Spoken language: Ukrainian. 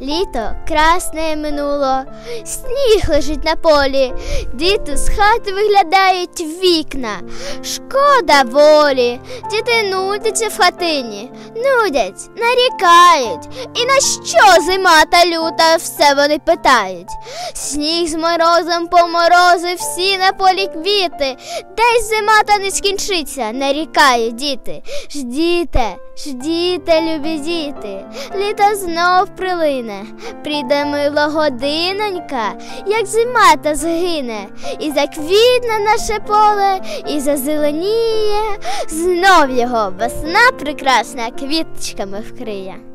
Літо красне минуло, сніг лежить на полі, діти з хати виглядають в вікна. Шкода волі, діти нудяться в хатині, нудять, нарікають. І на що зима та люта, все вони питають. Сніг з морозом поморозив всі на полі квіти, десь зима та не скінчиться, нарікають діти. Ждіте, ждіте, любі діти, літо знов прилине, прийде мила годинонька, як зима та згине, і заквітне наше поле, і зазеленіє, знов його весна прекрасна квіточками вкриє.